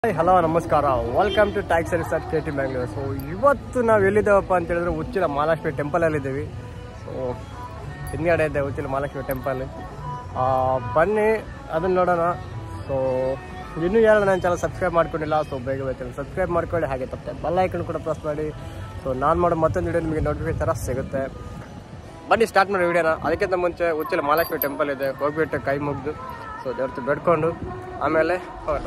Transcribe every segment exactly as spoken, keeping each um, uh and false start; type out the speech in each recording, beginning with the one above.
Hi hello ನಮಸ್ಕಾರ, welcome to tax service at Kadri Manglore. So ಇವತ್ತು ನಾವು ಎಲ್ಲಿದ್ದೇವಪ್ಪ ಅಂತ ಹೇಳಿದ್ರೆ ಉಚ್ಚಿಲ ಮಹಾಲಕ್ಷ್ಮಿ ಟೆಂಪಲಲ್ಲಿದ್ದೀವಿ. ಸೊ ಹಿಂದ್ಗಡೆ ಇದೆ ಉಚ್ಚಿಲ ಮಹಾಲಕ್ಷ್ಮಿ ಟೆಂಪಲ್. ಬನ್ನಿ ಅದನ್ನು ನೋಡೋಣ. ಸೊ ಇನ್ನೂ ಯಾರು ನನ್ನ ಚಾನಲ್ ಸಬ್ಸ್ಕ್ರೈಬ್ ಮಾಡ್ಕೊಂಡಿಲ್ಲ, ಸೊ ಬೇಗ ಬೇಗ ಸಬ್ಸ್ಕ್ರೈಬ್ ಮಾಡ್ಕೊಳ್ಳಿ. ಹಾಗೆ ತಪ್ಪದೆ ಬೆಲ್ ಐಕನ್ ಕೂಡ ಪ್ರೆಸ್ ಮಾಡಿ. ಸೊ ನಾನು ಮಾಡೋ ಮತ್ತೊಂದು ವಿಡಿಯೋ ನಿಮಗೆ ನೋಟಿಫಿಕೇಶನ್ ಥರ ಸಿಗುತ್ತೆ. ಬನ್ನಿ ಸ್ಟಾರ್ಟ್ ಮಾಡಿ ವಿಡಿಯೋನ. ಅದಕ್ಕಿಂತ ಮುಂಚೆ ಉಚ್ಚಿಲ ಮಹಾಲಕ್ಷ್ಮಿ ಟೆಂಪಲ್ ಇದೆ, ಹೋಗ್ಬಿಟ್ಟು ಕೈ ಮುಗಿದು ಸೊ ದೇವ್ರದ್ದು ಬೇಡ್ಕೊಂಡು ಆಮೇಲೆ ಹೋಗೋಣ.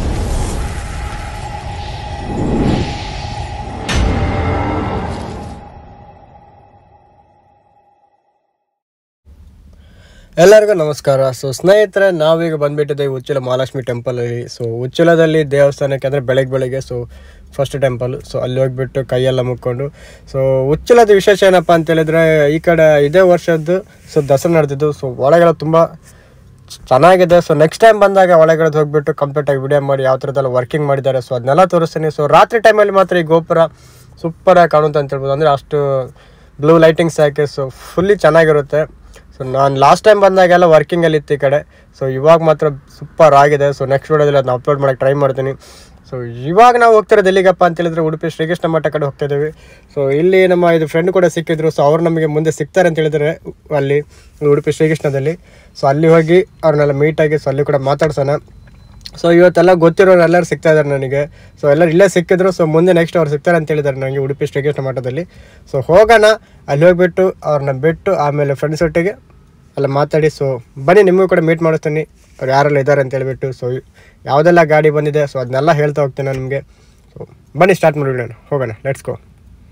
ಎಲ್ಲರಿಗೂ ನಮಸ್ಕಾರ. ಸೊ ಸ್ನೇಹಿತರೆ, ನಾವೀಗ ಬಂದುಬಿಟ್ಟಿದ್ದೇವೆ ಉಚ್ಚಿಲ ಮಹಾಲಕ್ಷ್ಮಿ ಟೆಂಪಲಲ್ಲಿ. ಸೊ ಉಚ್ಚಿಲದಲ್ಲಿ ದೇವಸ್ಥಾನಕ್ಕೆ ಅಂದರೆ ಬೆಳಗ್ಗೆ ಬೆಳಗ್ಗೆ ಸೊ ಫಸ್ಟ್ ಟೆಂಪಲ್. ಸೊ ಅಲ್ಲಿ ಹೋಗ್ಬಿಟ್ಟು ಕೈಯೆಲ್ಲ ಮುಕ್ಕೊಂಡು, ಸೊ ಉಚ್ಚಿಲದ ವಿಶೇಷ ಏನಪ್ಪ ಅಂತ ಹೇಳಿದ್ರೆ, ಈ ಕಡೆ ಇದೇ ವರ್ಷದ್ದು ಸೊ ದಸರಾ ನಡೆದಿದ್ದು. ಸೊ ಒಳಗಡೆ ತುಂಬ ಚೆನ್ನಾಗಿದೆ. ಸೊ ನೆಕ್ಸ್ಟ್ ಟೈಮ್ ಬಂದಾಗ ಒಳಗಡೆ ಹೋಗ್ಬಿಟ್ಟು ಕಂಪ್ಲೀಟಾಗಿ ವಿಡಿಯೋ ಮಾಡಿ ಯಾವ ಥರದ್ದೆಲ್ಲ ವರ್ಕಿಂಗ್ ಮಾಡಿದ್ದಾರೆ ಸೊ ಅದನ್ನೆಲ್ಲ ತೋರಿಸ್ತೀನಿ. ಸೊ ರಾತ್ರಿ ಟೈಮಲ್ಲಿ ಮಾತ್ರ ಈ ಗೋಪುರ ಸೂಪರಾಗಿ ಕಾಣುತ್ತೆ ಅಂತ ಹೇಳ್ಬೋದು. ಅಂದರೆ ಅಷ್ಟು ಬ್ಲೂ ಲೈಟಿಂಗ್ಸ್ ಹಾಕಿ ಸೊ ಫುಲ್ಲಿ ಚೆನ್ನಾಗಿರುತ್ತೆ. ಸೊ ನಾನು ಲಾಸ್ಟ್ ಟೈಮ್ ಬಂದಾಗೆಲ್ಲ ವರ್ಕಿಂಗಲ್ಲಿ ಇತ್ತು ಈ ಕಡೆ. ಸೊ ಇವಾಗ ಮಾತ್ರ ಸೂಪರ್ ಆಗಿದೆ. ಸೊ ನೆಕ್ಸ್ಟ್ ವಿಡಿಯೋದಲ್ಲಿ ಅದನ್ನ ಅಪ್ಲೋಡ್ ಮಾಡೋಕ್ಕೆ ಟ್ರೈ ಮಾಡ್ತೀನಿ. ಸೊ ಇವಾಗ ನಾವು ಹೋಗ್ತಿರೋದು ಎಲ್ಲಿಗಪ್ಪ ಅಂತ ಹೇಳಿದ್ರೆ ಉಡುಪಿ ಶ್ರೀಕೃಷ್ಣ ಮಠ ಕಡೆ ಹೋಗ್ತಾ ಇದ್ದೀವಿ. ಸೊ ಇಲ್ಲಿ ನಮ್ಮ ಇದು ಫ್ರೆಂಡ್ ಕೂಡ ಸಿಕ್ಕಿದ್ರು. ಸೊ ಅವ್ರು ನಮಗೆ ಮುಂದೆ ಸಿಗ್ತಾರೆ ಅಂತ ಹೇಳಿದರೆ ಅಲ್ಲಿ ಉಡುಪಿ ಶ್ರೀಕೃಷ್ಣದಲ್ಲಿ. ಸೊ ಅಲ್ಲಿ ಹೋಗಿ ಅವ್ರನ್ನೆಲ್ಲ ಮೀಟಾಗಿ ಸೊ ಅಲ್ಲಿ ಕೂಡ ಮಾತಾಡ್ಸೋಣ. ಸೊ ಇವತ್ತೆಲ್ಲ ಗೊತ್ತಿರೋರು ಎಲ್ಲರೂ ಸಿಗ್ತಾ ಇದ್ದಾರೆ ನನಗೆ. ಸೊ ಎಲ್ಲರೂ ಇಲ್ಲೇ ಸಿಕ್ಕಿದ್ರು. ಸೊ ಮುಂದೆ ನೆಕ್ಸ್ಟ್ ಅವ್ರು ಸಿಗ್ತಾರೆ ಅಂತ ಹೇಳಿದ್ದಾರೆ ನನಗೆ ಉಡುಪಿ ಶ್ರೀಕೃಷ್ಣ ಮಠದಲ್ಲಿ. ಸೊ ಹೋಗೋಣ, ಅಲ್ಲಿ ಹೋಗ್ಬಿಟ್ಟು ಅವ್ರನ್ನ ಬಿಟ್ಟು ಆಮೇಲೆ ಫ್ರೆಂಡ್ಸ್ ಒಟ್ಟಿಗೆ ಎಲ್ಲ ಮಾತಾಡಿ. ಸೊ ಬನ್ನಿ, ನಿಮಗೂ ಕೂಡ ಮೀಟ್ ಮಾಡಿಸ್ತೀನಿ ಅವ್ರು ಯಾರೆಲ್ಲ ಇದ್ದಾರೆ ಅಂತ ಹೇಳ್ಬಿಟ್ಟು. ಸೊ ಯಾವುದೆಲ್ಲ ಗಾಡಿ ಬಂದಿದೆ ಸೊ ಅದನ್ನೆಲ್ಲ ಹೇಳ್ತಾ ಹೋಗ್ತೀನಿ ನಾನು ನಿಮಗೆ. ಸೊ ಬನ್ನಿ ಸ್ಟಾರ್ಟ್ ಮಾಡಿಬಿಡೋಣ, ಹೋಗೋಣ, ಲೆಟ್ಸ್ ಗೋ.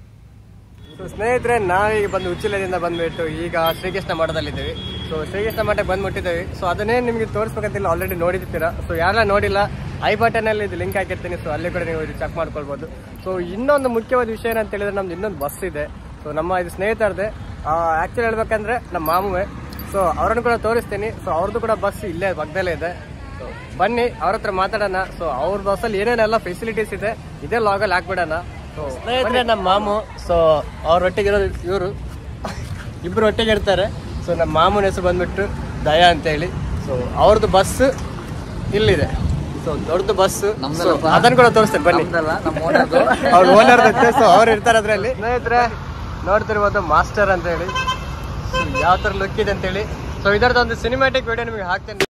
ಸೊ ಸ್ನೇಹಿತರೆ, ನಾವೀಗ ಬಂದು ಉಚ್ಚಿಲದಿಂದ ಬಂದುಬಿಟ್ಟು ಈಗ ಶ್ರೀಕೃಷ್ಣ ಮಠದಲ್ಲಿದ್ದೀವಿ. ಸೊ ಶ್ರೀಕೃಷ್ಣ ಮಠಕ್ಕೆ ಬಂದುಬಿಟ್ಟಿದ್ದೀವಿ. ಸೊ ಅದನ್ನೇ ನಿಮಗೆ ತೋರಿಸ್ಬೇಕಂತಿಲ್ಲ, ಆಲ್ರೆಡಿ ನೋಡಿರ್ತೀರ. ಸೊ ಯಾರೆಲ್ಲ ನೋಡಿಲ್ಲ, ಐ ಬಟನಲ್ಲಿ ಇದು ಲಿಂಕ್ ಹಾಕಿರ್ತೀನಿ. ಸೊ ಅಲ್ಲಿ ಕೂಡ ನೀವು ಇದು ಚೆಕ್ ಮಾಡ್ಕೊಳ್ಬೋದು. ಸೊ ಇನ್ನೊಂದು ಮುಖ್ಯವಾದ ವಿಷಯ ಏನಂತ ಹೇಳಿದ್ರೆ, ನಮ್ದು ಇನ್ನೊಂದು ಬಸ್ ಇದೆ. ಸೊ ನಮ್ಮ ಇದು ಸ್ನೇಹಿತರದೇ. ಆ್ಯಕ್ಚುಲಿ ಹೇಳ್ಬೇಕಂದ್ರೆ ನಮ್ಮ ಮಾಮುವೆ. ಸೊ ಅವರನ್ನು ಕೂಡ ತೋರಿಸ್ತೀನಿ. ಸೊ ಅವ್ರದ್ದು ಕೂಡ ಬಸ್ ಇಲ್ಲೇ ಪಕ್ಕದಲ್ಲೇ ಇದೆ. ಸೊ ಬನ್ನಿ ಅವ್ರ ಹತ್ರ ಮಾತಾಡೋಣ. ಸೊ ಅವ್ರ ಬಸ್ಸಲ್ಲಿ ಏನೇನೆಲ್ಲ ಫೆಸಿಲಿಟೀಸ್ ಇದೆ ಇದೇ ಲಾಗಲ್ಲಿ ಹಾಕ್ಬಿಡೋಣ. ಸೊ ಸ್ನೇಹಿತರೆ, ನಮ್ಮ ಮಾಮು. ಸೊ ಅವ್ರ ಒಟ್ಟಿಗೆ ಇರೋದು ಇವರು ಇಬ್ಬರು ಒಟ್ಟಿಗೆ ಇರ್ತಾರೆ. ಸೊ ನಮ್ಮ ಮಾಮೂನ ಹೆಸರು ಬಂದ್ಬಿಟ್ಟು ದಯಾ ಅಂತೇಳಿ. ಸೊ ಅವ್ರದ್ದು ಬಸ್ ಇಲ್ಲಿದೆ. ಸೊ ದೊಡ್ಡದು ಬಸ್, ಅದನ್ನು ಕೂಡ ತೋರಿಸ್ತೇನೆ ಬನ್ನಿ. ಅವ್ರ ಓನರ್. ಸೊ ಅವ್ರು ಇರ್ತಾರೆ ಅದರಲ್ಲಿ. ಸ್ನೇಹಿತರೆ ನೋಡ್ತಿರ್ಬೋದು ಮಾಸ್ಟರ್ ಅಂತ ಹೇಳಿ. ಯಾವ ಥರ ಲುಕ್ ಇದೆ ಅಂತೇಳಿ. ಸೊ ಇದರದೊಂದು ಸಿನಿಮ್ಯಾಟಿಕ್ ವಿಡಿಯೋ ನಿಮಗೆ ಹಾಕ್ತೇನೆ.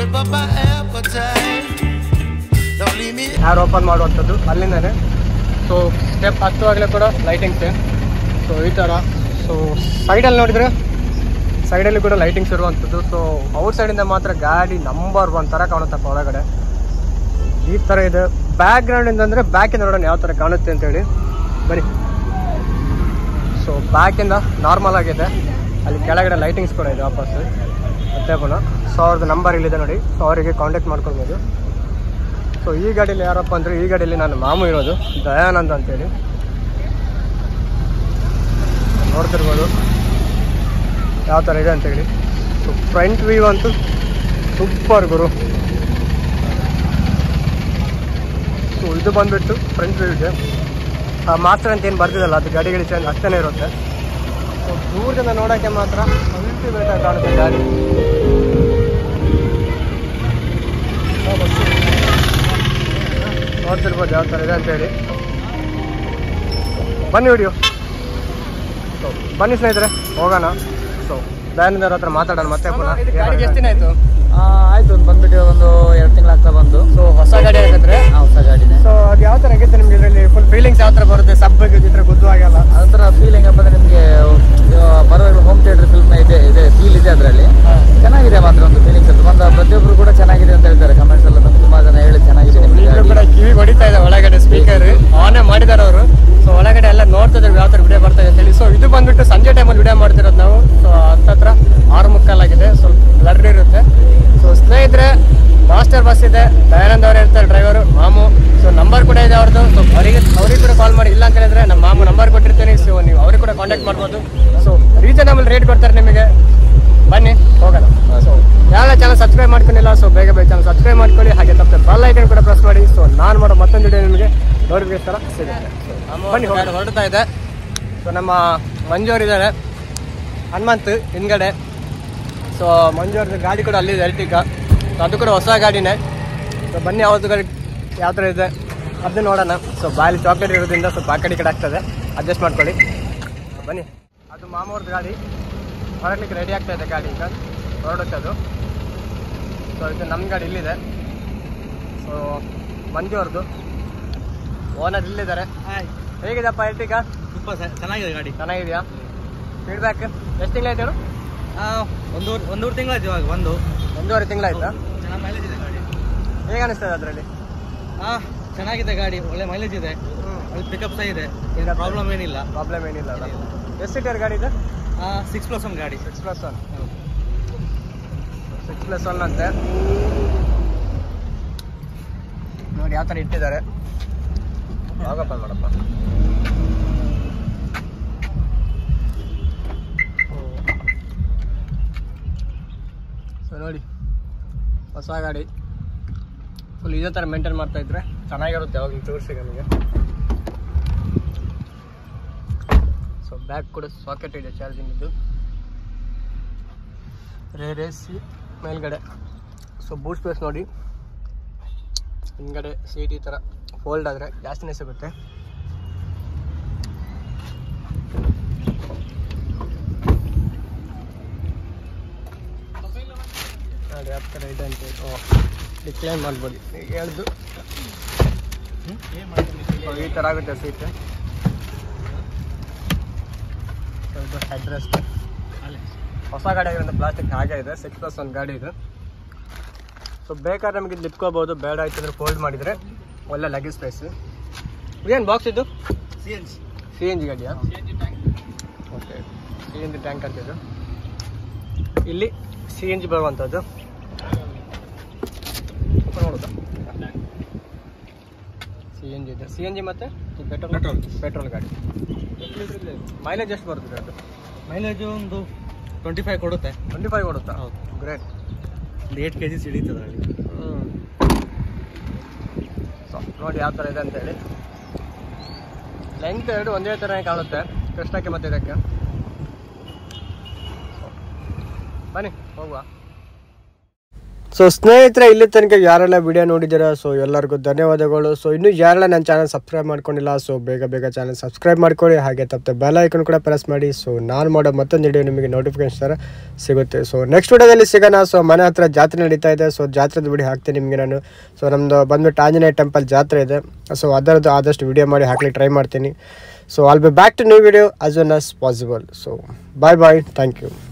ಯಾರು ಓಪನ್ ಮಾಡುವಂಥದ್ದು ಅಲ್ಲಿಂದಾನೆ. ಸೊ ಸ್ಟೆಪ್ ಹತ್ತುವಾಗಲೇ ಕೂಡ ಲೈಟಿಂಗ್ಸ್. ಸೊ ಈ ಥರ. ಸೊ ಸೈಡಲ್ಲಿ ನೋಡಿದರೆ ಸೈಡಲ್ಲಿ ಕೂಡ ಲೈಟಿಂಗ್ಸ್ ಇರುವಂಥದ್ದು. ಸೊ ಔಟ್ ಸೈಡಿಂದ ಮಾತ್ರ ಗಾಡಿ ನಂಬರ್ ಒನ್ ಥರ ಕಾಣುತ್ತಪ್ಪ ಒಳಗಡೆ. ಈ ಥರ ಇದೆ. ಬ್ಯಾಕ್ ಗ್ರೌಂಡಿಂದ ಅಂದರೆ ಬ್ಯಾಕಿಂದ ನೋಡೋಣ ಯಾವ ಥರ ಕಾಣುತ್ತೆ ಅಂತೇಳಿ. ಬರೀ ಸೊ ಬ್ಯಾಕಿಂದ ನಾರ್ಮಲ್ ಆಗಿದೆ. ಅಲ್ಲಿ ಕೆಳಗಡೆ ಲೈಟಿಂಗ್ಸ್ ಕೂಡ ಇದೆ ವಾಪಸ್. ಮತ್ತೆ ಪುನಃ ಸೊ ಅವ್ರದ್ದು ನಂಬರ್ ಇಲ್ಲಿದೆ ನೋಡಿ. ಸೊ ಅವರಿಗೆ ಕಾಂಟ್ಯಾಕ್ಟ್ ಮಾಡ್ಕೊಳ್ಬೋದು. ಸೊ ಈ ಗಾಡೀಲಿ ಯಾರಪ್ಪ ಅಂದರೆ ಈ ಗಾಡೀಲಿ ನಾನು ಮಾಮು ಇರೋದು ದಯಾನಂದ್ ಅಂತೇಳಿ ನೋಡ್ತಿರ್ಬೋದು ಯಾವ ಥರ ಇದೆ ಅಂತೇಳಿ. ಸೊ ಫ್ರಂಟ್ ವ್ಯೂ ಅಂತೂ ಸೂಪರ್ ಗುರು. ಸೊ ಇದು ಬಂದುಬಿಟ್ಟು ಫ್ರಂಟ್ ವ್ಯೂ ಇದೆ. ಮಾಸ್ಟರ್ ಅಂತ ಏನು ಬರ್ತಿದ್ದಲ್ಲ ಅದು ಗಾಡಿಗಳು ಚೇಂಜ್ ಅಷ್ಟೇ ಇರುತ್ತೆ. ಸೊ ದೂರದಿಂದ ನೋಡೋಕ್ಕೆ ಮಾತ್ರ ಅಲ್ಟಿಮೇಟ್ ಆಗಿ ಕಾಣುತ್ತೆ ಗಾಡಿ. ನೋಡ್ತಿರ್ಬೋದು ಯಾವ ಥರ ಇದೆ ಅಂತೇಳಿ. ಬನ್ನಿ ವಿಡಿಯೋ. ಸೊ ಬನ್ನಿ ಸ್ನೇಹಿತರೆ ಹೋಗೋಣ. ಸೊ ದಯಾನಂದರ ಹತ್ರ ಮಾತಾಡೋಣ ಮತ್ತೆ ಪುನಃ. ಗಾಡಿಗೆ ಎಷ್ಟು ದಿನ ಆಯಿತು? ಆಯ್ತು ಒಂದು ಬಂದ್ಬಿಟ್ಟು ಒಂದು ಎರಡು ತಿಂಗಳಾಗ್ತಾ ಬಂದು. ಸೊ ಹೊಸ ಗಾಡಿ ಆಗಿದ್ರೆ ಹೊಸ ಗಾಡಿನೇ. ಸೊ ಅದು ಯಾವ ಥರ ಆಗುತ್ತೆ ನಿಮ್ಗೆ? ಇದರಲ್ಲಿ ಫುಲ್ ಫೀಲಿಂಗ್ಸ್ ಯಾವ ಥರ ಬರುತ್ತೆ? ಸಬ್ ಇದ್ರೆ ಗುದ್ದು ಆಗಲ್ಲ ಆ ಥರ ಫೀಲಿಂಗ್ ಅಪ್ಪ ಅಂದರೆ ನಿಮಗೆ ಪರವಾಗಿಲ್ಲ. ಹೋಮ್ ಥಿಯೇಟರ್ ಫಿಲ್ಮ್ ಇದೆ ಇದೆ ಫೀಲ್ ಇದೆ ಅದರಲ್ಲಿ. ಚೆನ್ನಾಗಿದೆ ಮಾತ್ರ ಒಂದು ಫೀಲಿಂಗ್ಸ್ ಅಂತ ಬಂದ ಪ್ರತಿಯೊಬ್ಬರು ಕೂಡ ಚೆನ್ನಾಗಿದೆ ಅಂತ ಹೇಳ್ತಾರೆ ಕಮೆಂಟ್ಸ್ ಎಲ್ಲ. ನಮ್ಗೆ ತುಂಬ ಜನ ಹೇಳಿ ಚೆನ್ನಾಗಿದೆ. ಕೂಡ ಕಿವಿ ಹೊಡಿತಾ ಇದೆ ಒಳಗಡೆ ಸ್ಪೀಕರ್ ಆನೇ ಮಾಡಿದ್ದಾರೆ ಅವರು. ಸೊ ಒಳಗಡೆ ಎಲ್ಲ ನೋಡ್ತಿದ್ರು ಯಾವ ಥರ ವಿಡಿಯೋ ಬರ್ತಾ ಇದೆ ಅಂತೇಳಿ. ಸೊ ಇದು ಬಂದ್ಬಿಟ್ಟು ಸಂಜೆ ಟೈಮಲ್ಲಿ ವಿಡಿಯೋ ಮಾಡ್ತಿರೋದು ನಾವು. ಸೊ ಹತ್ತತ್ರ ಆರು ಮುಕ್ಕಾಲಾಗಿದೆ. ಸ್ವಲ್ಪ ಬ್ಲರ್ ಇರುತ್ತೆ. ಸೊ ಸ್ನೇಹಿತರೆ ಮಾಸ್ಟರ್ ಬಸ್ ಇದೆ. ದಯಾನಂದ್ ಅವರೇ ಇರ್ತಾರೆ ಡ್ರೈವರು ಮಾಮು. ಸೊ ನಂಬರ್ ಕೂಡ ಇದೆ ಅವ್ರದ್ದು. ಸೊ ಅವರಿಗೆ ಅವ್ರಿಗೆ ಕೂಡ ಕಾಲ್ ಮಾಡಿ. ಇಲ್ಲ ಅಂತ ಹೇಳಿದ್ರೆ ನಮ್ಮ ಮಾಮು ನಂಬರ್ ಕೊಟ್ಟಿರ್ತೀನಿ. ಸೊ ನೀವು ಅವ್ರಿಗೆ ಕೂಡ ಕಾಂಟ್ಯಾಕ್ಟ್ ಮಾಡ್ಬೋದು. ಸೊ ರೀಸನಬಲ್ ರೇಟ್ ಕೊಡ್ತಾರೆ ನಿಮಗೆ. ಬನ್ನಿ ಹೋಗೋಣ. ಸೊ ಯಾವ ಚಾನಲ್ ಸಬ್ಸ್ಕ್ರೈಬ್ ಮಾಡ್ಕೊಂಡಿಲ್ಲ ಸೊ ಬೇಗ ಬೇಗ ಚಾನಲ್ ಸಬ್ಸ್ಕ್ರೈಬ್ ಮಾಡ್ಕೊಳ್ಳಿ. ಹಾಗೆ ತಪ್ಪದೆ ಬೆಲ್ ಐಕನ್ ಕೂಡ ಪ್ರೆಸ್ ಮಾಡಿ. ಸೊ ನಾನು ಮಾಡೋ ಮತ್ತೊಂದು ವಿಡಿಯೋ ನಿಮಗೆ ನೋಟಿಫಿಕೇಶನ್ ಸಿಗುತ್ತೆ. ಬನ್ನಿ ಹೊರಡ್ತಾ ಇದೆ. ಸೊ ನಮ್ಮ ಮಂಜೂರಿದ್ದಾರೆ ಹನುಮಂತ್ ಹಿಂದ್ಗಡೆ. ಸೊ ಮಂಜೂರ್ದು ಗಾಡಿ ಕೂಡ ಅಲ್ಲಿದೆ ಎರ್ಟಿಗಾ. ಸೊ ಅದು ಕೂಡ ಹೊಸ ಗಾಡಿನೇ. ಸೊ ಬನ್ನಿ ಯಾವ್ದು ಗಾಡಿ ಯಾವ ಥರ ಇದೆ ಅದು ನೋಡೋಣ. ಸೊ ಬಾಯಲ್ಲಿ ಚಾಕ್ಲೇಟ್ ಇರೋದ್ರಿಂದ ಸ್ವಲ್ಪ ಆ ಕಡೆ ಕಡೆ ಆಗ್ತದೆ, ಅಡ್ಜಸ್ಟ್ ಮಾಡ್ಕೊಳ್ಳಿ. ಬನ್ನಿ. ಅದು ಮಾಮೂರ್ದು ಗಾಡಿ ಹೊರಡ್ಲಿಕ್ಕೆ ರೆಡಿ ಆಗ್ತಾ ಇದೆ. ಗಾಡಿ ಈಗ ಹೊರಡುತ್ತೆ ಅದು. ಸೊ ಇದು ನಮ್ಮ ಗಾಡಿ ಇಲ್ಲಿದೆ. ಸೊ ಮಂಜು ಅವ್ರದ್ದು ಓನರ್ ಇಲ್ಲಿದ್ದಾರೆ. ಹೇಗಿದೆಪ್ಪ ಎರ್ಟಿಗಾ? ತುಂಬ ಚೆನ್ನಾಗಿದೆ ಗಾಡಿ. ಚೆನ್ನಾಗಿದೆಯಾ? ಫೀಡ್ಬ್ಯಾಕ್ ಎಷ್ಟು ತಿಂಗಳಾಯ್ತು ಹೇಳು? ಒಂದೂವರೆ ಒಂದೂವರೆ ತಿಂಗಳಾಯ್ತು ಇವಾಗ. ಒಂದು ಒಂದೂವರೆ ತಿಂಗಳಾಯ್ತಾ? ಚೆನ್ನಾಗಿ ಮೈಲೇಜ್ ಇದೆ ಗಾಡಿ. ಹೇಗೆ ಅನಿಸ್ತದೆ ಅದರಲ್ಲಿ? ಹಾಂ ಚೆನ್ನಾಗಿದೆ ಗಾಡಿ. ಒಳ್ಳೆ ಮೈಲೇಜ್ ಇದೆ. ಒಳ್ಳೆ ಪಿಕಪ್ ಸಹ ಇದೆ. ಪ್ರಾಬ್ಲಮ್ ಏನಿಲ್ಲ. ಪ್ರಾಬ್ಲಮ್ ಏನಿಲ್ಲ ಅಲ್ಲ? ಎಷ್ಟು ಸೀಟರ್ ಗಾಡಿ ಇದೆ? ಸಿಕ್ಸ್ ಪ್ಲಸ್ ಒನ್ ಗಾಡಿ. Six plus one six plus one ಅಂತೆ ನೋಡಿ ಯಾವ ಥರ ಇಟ್ಟಿದ್ದಾರೆ. ಆಗಪ್ಪ ನೋಡಪ್ಪ. ಸೊ ನೋಡಿ ಹೊಸ ಗಾಡಿ ಫುಲ್ ಇದೇ ಥರ ಮೇಂಟೈನ್ ಮಾಡ್ತಾ ಇದ್ರೆ ಚೆನ್ನಾಗಿರುತ್ತೆ. ಯಾವಾಗ ತೋರಿಸಿ ನಮಗೆ. ಸೊ ಬ್ಯಾಕ್ ಕೂಡ ಸಾಕೆಟ್ ಇದೆ ಚಾರ್ಜಿಂಗ್ ಇದ್ದು. ರೇರ್ ಎಸಿ ಮೇಲ್ಗಡೆ. ಸೊ ಬೂಟ್ ಸ್ಪೇಸ್ ನೋಡಿ. ಹಿಂದ್ಗಡೆ ಸೀಟ್ ಈ ಥರ ಫೋಲ್ಡ್ ಆದರೆ ಜಾಸ್ತಿನೇ ಸಿಗುತ್ತೆ. ನೋಡಿ ಯಾವ ಥರ ಇದೆ ಅಂತ. ಓ ಡಿಕ್ಲೈನ್ ಮಾಡ್ಬೋದು ಈಗ ಹೇಳ್ದು. ಈ ಥರ ಆಗುತ್ತೆ ಸೀಟ್. ಇದು ಹೆಡ್ ರೆಸ್ಟ್. ಹೊಸ ಗಾಡಿ ಆಗಿರೋದು ಪ್ಲಾಸ್ಟಿಕ್ ಹಾಗೆ ಇದೆ. ಸಿಕ್ಸ್ ಪ್ಲಸ್ ಒನ್ ಗಾಡಿ ಇದು. ಸೊ ಬೇಕಾದ್ರೆ ನಮಗೆ ಇದು ಲಿಪ್ಕೋಬೋದು. ಬೇಡ ಆಯ್ತು ಅಂದರೆ ಫೋಲ್ಡ್ ಮಾಡಿದರೆ ಒಳ್ಳೆ ಲಗೇಜ್ ಸ್ಪೇಸ್. ಏನು ಬಾಕ್ಸ್ ಇದು? C N G C N G ಗಾಡಿಯಾ? Okay C N G tank ಅಂತಿದ್ದು. ಇಲ್ಲಿ ಸಿ ಎನ್ ಜಿ ಬರುವಂಥದ್ದು ನೋಡೋದು. ಸಿ ಎನ್ ಜಿ ಇದೆ. ಸಿ ಎನ್ ಜಿ ಮತ್ತು ಪೆಟ್ರೋಲ್ ಪೆಟ್ರೋಲ್ ಪೆಟ್ರೋಲ್ ಗಾಡಿ. ಮೈಲೇಜ್ ಎಷ್ಟು ಬರ್ತದೆ ಅದು? ಮೈಲೇಜು ಒಂದು ಟ್ವೆಂಟಿ ಫೈವ್ ಕೊಡುತ್ತೆ. ಟ್ವೆಂಟಿ ಫೈವ್ ಕೊಡುತ್ತಾ? ಹೌದು. ಗ್ರೇಟ್. ಒಂದು ಏಟ್ ಕೆ ಜಿ ಸಿಡಿತದೆ ಅದರಲ್ಲಿ. ಹ್ಞೂ. ಸೊ ನೋಡಿ ಯಾವ ಥರ ಇದೆ ಅಂತೇಳಿ. ಲೆಂತ್ ಎರಡು ಒಂದೇ ಥರನೇ ಕಾಣುತ್ತೆ ಕೃಷ್ಣಕ್ಕೆ ಮತ್ತು ಇದಕ್ಕೆ. ಬನ್ನಿ ಹೋಗುವ. ಸೊ ಸ್ನೇಹಿತರೆ, ಇಲ್ಲಿ ತನಕ ಯಾರೆಲ್ಲ ವಿಡಿಯೋ ನೋಡಿದ್ದೀರಾ ಸೊ ಎಲ್ಲರಿಗೂ ಧನ್ಯವಾದಗಳು. ಸೊ ಇನ್ನೂ ಯಾರೆಲ್ಲ ನನ್ನ ಚಾನಲ್ ಸಬ್ಸ್ಕ್ರೈಬ್ ಮಾಡ್ಕೊಂಡಿಲ್ಲ ಸೊ ಬೇಗ ಬೇಗ ಚಾನಲ್ ಸಬ್ಸ್ಕ್ರೈಬ್ ಮಾಡ್ಕೊಳ್ಳಿ. ಹಾಗೆ ತಪ್ಪದೆ ಬೆಲ್ ಐಕನ್ ಕೂಡ ಪ್ರೆಸ್ ಮಾಡಿ. ಸೊ ನಾನು ಮಾಡೋ ಮತ್ತೊಂದು ವಿಡಿಯೋ ನಿಮಗೆ ನೋಟಿಫಿಕೇಶನ್ ಥರ ಸಿಗುತ್ತೆ. ಸೊ ನೆಕ್ಸ್ಟ್ ವಿಡಿಯೋದಲ್ಲಿ ಸಿಗೋಣ. ಸೊ ಮನೆ ಹತ್ರ ಜಾತ್ರೆ ನಡೀತಾ ಇದೆ. ಸೊ ಜಾತ್ರೆದ ವಿಡಿಯೋ ಹಾಕ್ತೀನಿ ನಿಮಗೆ ನಾನು. ಸೊ ನಮ್ಮದು ಬಂದುಬಿಟ್ಟು ಆಂಜನೇಯ ಟೆಂಪಲ್ ಜಾತ್ರೆ ಇದೆ. ಸೊ ಅದರದ್ದು ಆದಷ್ಟು ವಿಡಿಯೋ ಮಾಡಿ ಹಾಕ್ಲಿಕ್ಕೆ ಟ್ರೈ ಮಾಡ್ತೀನಿ. So I'll be back to new video as soon as possible. So bye bye. Thank you.